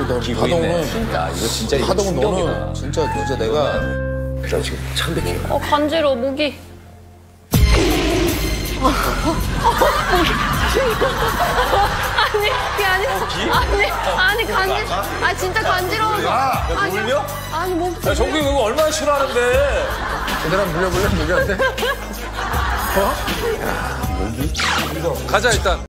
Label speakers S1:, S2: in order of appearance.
S1: 하동은
S2: 진짜 이거 진짜
S1: 하동은
S2: 충격이다.
S1: 너는 진짜 내가
S2: 나 지금 창백해.
S3: 간지러워, 목이. 아니, 그게 아니라. 아니, 진짜 간지러워서.
S2: 야, 울려?
S3: 아니, 목.
S2: 야, 정국이 이거 얼마나 싫어하는데.
S1: 제대로 한번 물려볼래? 누구한테?
S2: 가자, 일단.